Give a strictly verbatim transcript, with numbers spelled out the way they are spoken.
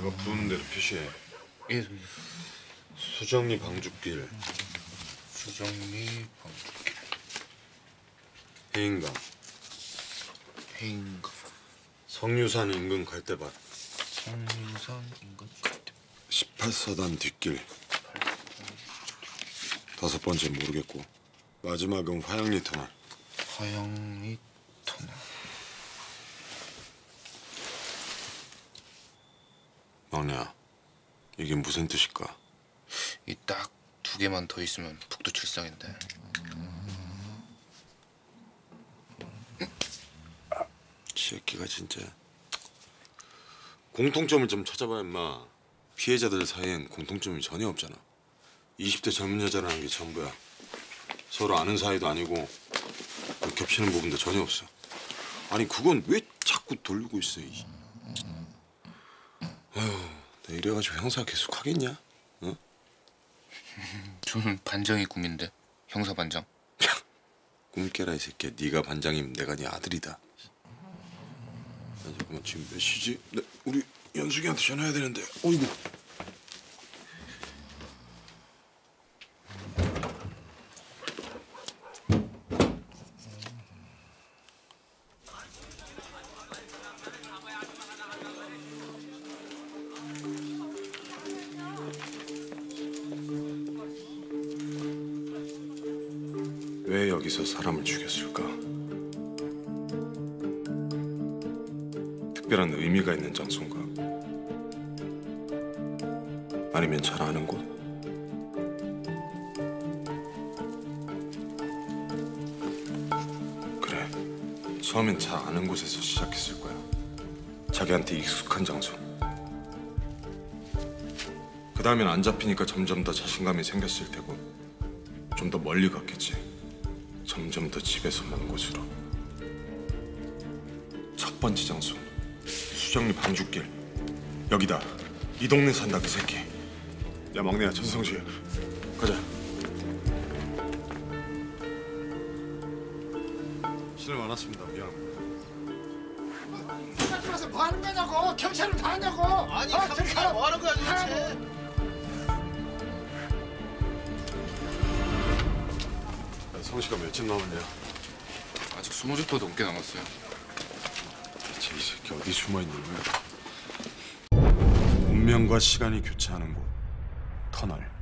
내가 부른 대로 표시해. 예, 선생님. 수정리 방죽길. 수정리 방죽길. 해인강. 해인강. 성유산 인근 갈대밭. 성유산 인근 갈대밭. 십팔 서단 뒷길. 다섯 번째 모르겠고 마지막은 화양리 터널. 화양리 터널. 막내야, 이게 무슨 뜻일까? 이 딱 두 개만 더 있으면 북두칠성인데. 이 새끼가 진짜. 공통점을 좀 찾아봐 임마. 피해자들 사이엔 공통점이 전혀 없잖아. 이십 대 젊은 여자라는 게 전부야. 서로 아는 사이도 아니고 겹치는 부분도 전혀 없어. 아니 그건 왜 자꾸 돌리고 있어. 이. 아휴, 나 이래가지고 형사 계속 하겠냐? 어? 저는 반장이 꿈인데. 형사 반장. 꿈 깨라 이 새끼야. 네가 반장이면 내가 네 아들이다. 아, 잠깐만 지금 몇 시지? 네, 우리 연숙이한테 전화해야 되는데. 어이구. 왜 여기서 사람을 죽였을까? 특별한 의미가 있는 장소인가? 아니면 잘 아는 곳? 그래, 처음엔 잘 아는 곳에서 시작했을 거야. 자기한테 익숙한 장소. 그 다음엔 안 잡히니까 점점 더 자신감이 생겼을 테고 좀 더 멀리 갔겠지. 점점 더 집에서 먼 곳으로. 첫 번째 장소, 수정리 방죽길. 여기다. 이 동네 산다 그 새끼. 야 막내야, 전성시 가자. 실례 많았습니다. 미안합니다. 들어서 뭐 하는 거냐고. 경찰은 다 하냐고. 아니 어, 경찰 뭐 하는 거야 도대체. 성시가 며칠 남았냐? 아직 스무 주도 넘게 남았어요. 대체 이 새끼 어디 숨어 있는 거야? 운명과 시간이 교차하는 곳. 터널.